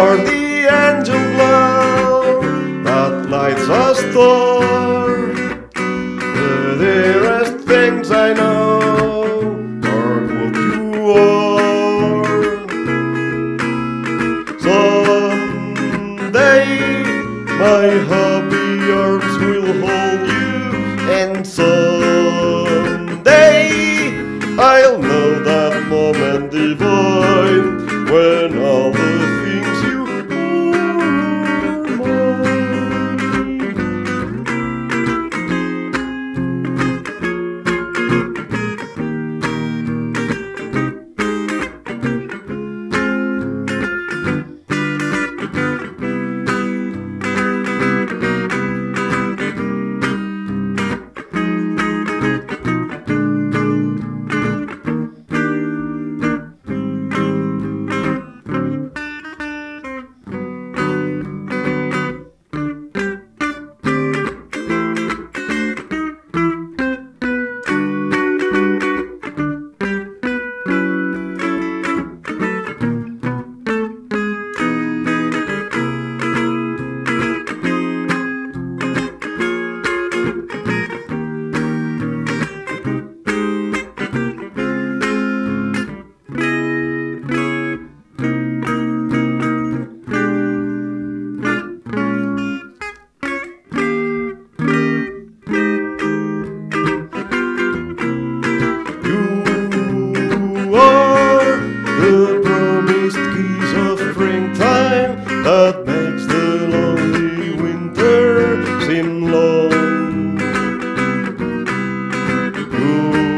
are the angel glow that lights a star. The dearest things I know are what you are. Someday my happy arms will hold you, and someday I'll know that moment divine when all the things you are that makes the lonely winter seem long. You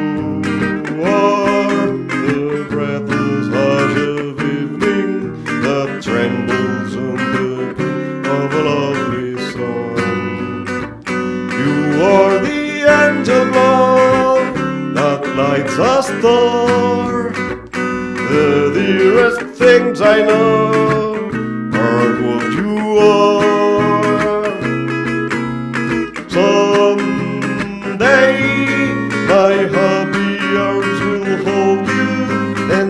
are the breathless hush of evening that trembles on the beat of a lovely song. You are the angel love that lights a star. The dearest things I know are what you are. Someday my happy arms will hold you, and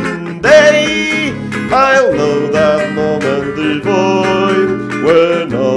someday I'll know that moment divine when